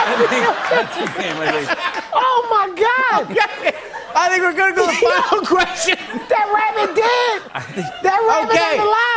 That's the game, I think. Oh, my God. Okay. I think we're going to go to the final question. That rabbit dead. That rabbit on the line.